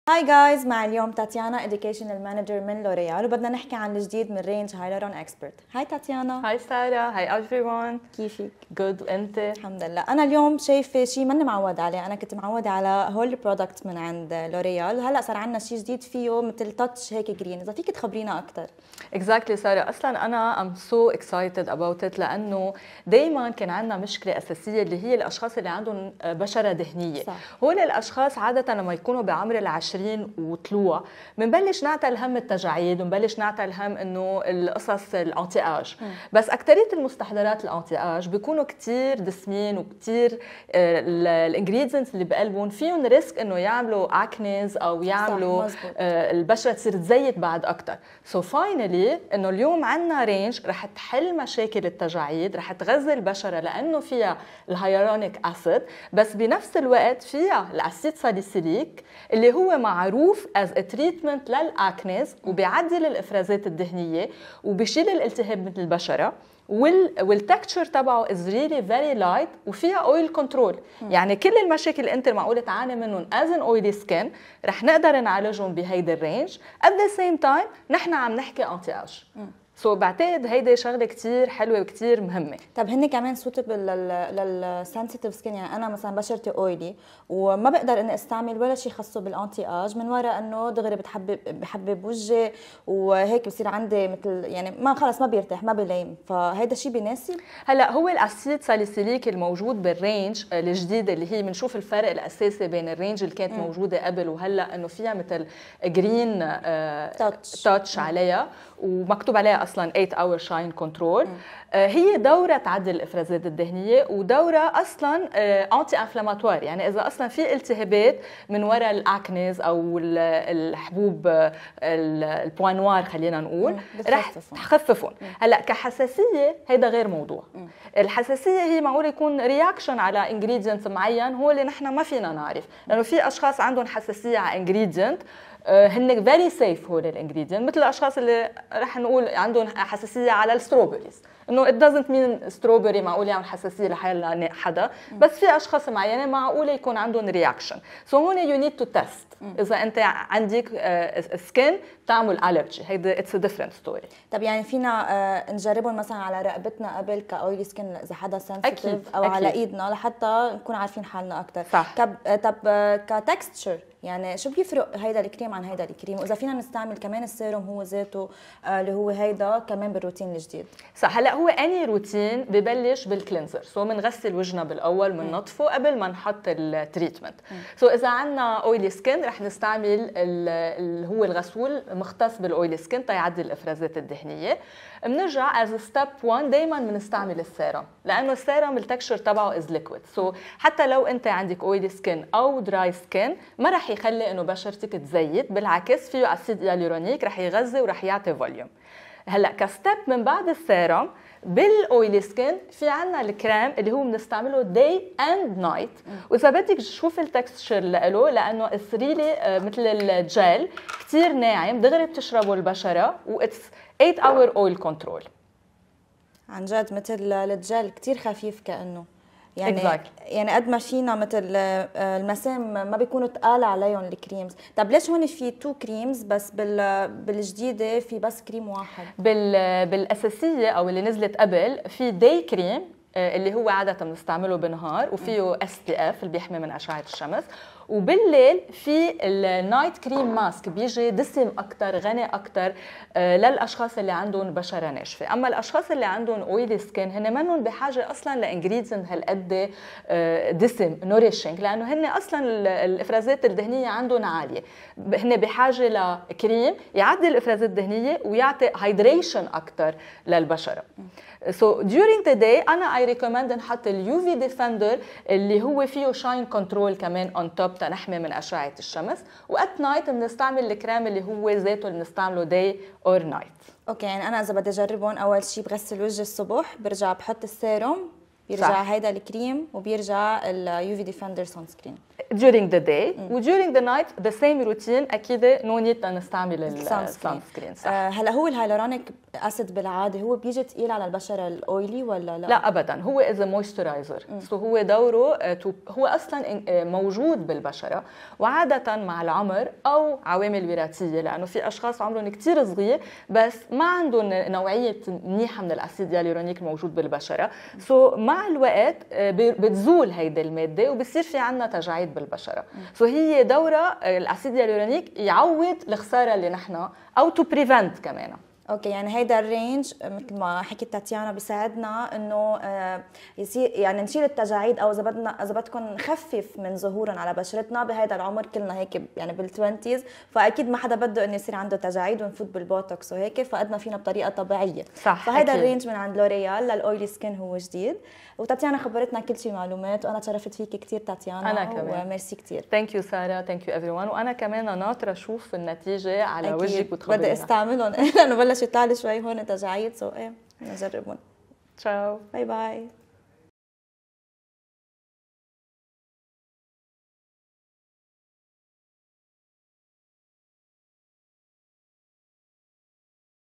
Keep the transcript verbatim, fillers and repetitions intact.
هاي جايز، مع اليوم تاتيانا educational مانجر من لوريال، وبدنا نحكي عن الجديد من رينج هايلورون اكسبرت. هاي تاتيانا. هاي سارة. هاي everyone. كيفك؟ جود. وانت؟ الحمد لله. انا اليوم شايفه شيء ماني معوده عليه، انا كنت معوده على هول برودكت من عند لوريال، هلا صار عندنا شيء جديد فيه مثل تاتش هيك جرين، اذا فيك تخبرينا اكثر. اكزاكتلي سارة، اصلا انا ام سو اكسايتد اباوت ات لانه دائما كان عندنا مشكله اساسيه اللي هي الاشخاص اللي عندهم بشره دهنيه. صح. هول الاشخاص عاده لما يكونوا بعمر العشرين وطلوع بنبلش نعتل هم التجاعيد ونبلش نعتل هم انه القصص الانتي اج، بس اكثريه المستحضرات الانتي اج بيكونوا كثير دسمين وكثير الانجريدينتس اللي بقلبهم فيهم ريسك انه يعملوا اكنيز او يعملوا البشره تصير تزيت بعد اكثر. سو فاينلي انه اليوم عندنا رينج رح تحل مشاكل التجاعيد، رح تغذي البشره لانه فيها الهيالورونيك اسيد، بس بنفس الوقت فيها الاسيد ساليسيليك اللي هو معروف از تريتمنت للاكنيز، وبيعدل الافرازات الدهنيه وبيشيل الالتهاب من البشره، وال والتكتشر تبعه از ريلي فيري لايت، وفيها اويل كنترول. يعني كل المشاكل اللي انت معقوله تعاني منهم از ان اويلي سكين رح نقدر نعالجهم بهيدا الرينج. ات ذا سيم تايم نحن عم نحكي انتي اج، سو so, بعتقد هيدي شغله كثير حلوه وكثير مهمه. طب هن كمان سوتبل للسنسيتيف سكين، يعني انا مثلا بشرتي اويلي وما بقدر اني استعمل ولا شيء خاصه بالانتي اج من وراء انه دغري بتحبب بحبب وجهي وهيك بصير عندي مثل يعني ما خلص ما بيرتاح ما بيليم، فهيدا الشيء بيناسب. هلا هو الاسيد ساليسيليك الموجود بالرينج الجديد اللي هي بنشوف الفرق الاساسي بين الرينج اللي كانت م. موجوده قبل وهلا، انه فيها مثل جرين تاتش تاتش عليها ومكتوب عليها اصلا ثمانية اور شاين كنترول. هي دوره تعدل الافرازات الدهنيه ودوره اصلا انتي انفلاماتوار، يعني اذا اصلا في التهابات من وراء الاكنيز او الحبوب البوانوار خلينا نقول رح تخففهم. هلا كحساسيه هيدا غير موضوع. م. الحساسيه هي معقول يكون رياكشن على انجريدينت معين هو اللي نحن ما فينا نعرف، لانه في اشخاص عندهم حساسيه على انجريدينت هن فيري سيف هول الانجريدينت، مثل الاشخاص اللي رح نقول عندهم حساسيه على الستروبريز، انه it doesn't mean strawberry معقول يعمل حساسيه لحيلا حدا، بس في اشخاص معينه معقوله يكون عندهم رياكشن. سو هون يو نيد تو تيست اذا انت عندك سكين تعمل الرجي، هيدا اتس ا ديفرنت ستوري. طب يعني فينا نجربهم مثلا على رقبتنا قبل كاويلي سكين اذا حدا سنسيتيف، او أكيد. على ايدنا لحتى نكون عارفين حالنا اكثر. طب طب كتكستشر يعني شو بيفرق هيدا الكريم عن هيدا الكريم، واذا فينا نستعمل كمان السيروم هو ذاته اللي هو هيدا كمان بالروتين الجديد؟ صح. هلا هو اني روتين ببلش بالكلينزر، سو بنغسل وجهنا بالاول بننظفه قبل ما نحط التريتمنت. سو اذا عندنا اويلي سكين رح نستعمل اللي هو الغسول مختص بالاويلي سكين تيعدل الافرازات الدهنيه. بنرجع از ستيب واحد دائما بنستعمل السيروم، لانه السيروم التكشر تبعه از ليكويد، سو حتى لو انت عندك اويلي سكين او دراي سكين ما رح يخلي انه بشرتك تزيت، بالعكس فيه اسيد هيالورونيك رح يغذي ورح يعطي فوليوم. هلا كستيب من بعد السيروم بالاويلي سكين في عنا الكريم اللي هو بنستعمله داي اند نايت، واذا بدك تشوف التكستشر له لانه ريلي مثل الجل كثير ناعم دغري بتشربه البشره، واتس ثمانية اور اويل كنترول. عن جد مثل الجل كثير خفيف كانه، يعني exactly. يعني قد ما فينا مثل المسام ما بيكونوا ثقال عليهم الكريمز. طب ليش هون في تو كريمز بس بال بالجديده في بس كريم واحد؟ بال بالاساسيه او اللي نزلت قبل في داي كريم اللي هو عاده بنستعمله بالنهار وفيه اس بي اف اللي بيحمي من اشعه الشمس، وبالليل في النايت كريم ماسك بيجي دسم اكثر غني اكثر للاشخاص اللي عندهم بشره ناشفه. اما الاشخاص اللي عندهم اويلي سكين هن منهم بحاجه اصلا لانجريدينت هالقد دسم نوريشنج، لانه هن اصلا الافرازات الدهنيه عندهم عاليه، هن بحاجه لكريم يعدل الافرازات الدهنيه ويعطي هايدريشن اكثر للبشره. So during the day أنا I recommend نحط اليو في ديفندر اللي هو فيه شاين كنترول كمان on top تنحمي من أشعة الشمس، وات نايت بنستعمل الكريم اللي هو ذاته اللي بنستعمله day or night. اوكي، يعني أنا إذا بدي أجربهم أول شيء بغسل وجهي الصبح، برجع بحط السيروم، بيرجع صح. هيدا الكريم وبيرجع اليو في ديفندر سان سكرين. during the day و during the night the same routine اكيد نو نيد نستعمل السان سكرين. آه هلا هو الهايلورونيك اسيد بالعاده هو بيجي ثقيل على البشره الاويلي ولا لا؟ لا ابدا، هو از مويسترايزر، سو هو دوره هو اصلا موجود بالبشره وعاده مع العمر او عوامل وراثيه، لانه في اشخاص عمرهم كثير صغير بس ما عندهم نوعيه منيحه من الاسيد الهيالورونيك الموجود بالبشره، سو مع الوقت بتزول هيدي الماده وبصير في عندنا تجاعيد بالبشره. سو هي دوره الاسيد الهيالورونيك يعوض الخساره اللي نحن او تو بريفنت كمان. اوكي، يعني هيدا الرينج مثل ما حكيت تاتيانا بيساعدنا انه يصير يعني نشيل التجاعيد، او اذا بدنا اذا بدكم نخفف من ظهورهم على بشرتنا بهيدا العمر، كلنا هيك يعني بالتوينتيز، فاكيد ما حدا بده انه يصير عنده تجاعيد ونفوت بالبوتوكس وهيك، فقدنا فينا بطريقه طبيعيه. صح، فهيدا الرينج من عند لوريال للاويلي سكين هو جديد، وتاتيانا خبرتنا كل شيء معلومات، وانا تشرفت فيكي كثير تاتيانا. انا كمان وميرسي كثير. ثانك يو ساره، ثانك يو ايفري ون، وانا كمان ناطره اشوف النتيجه على وجهك وتخبرينا. بدي استعملهم لانه بلش يطلع لي شوي هون تجاعيد، سو ايه نجربهم. تشاو، باي باي.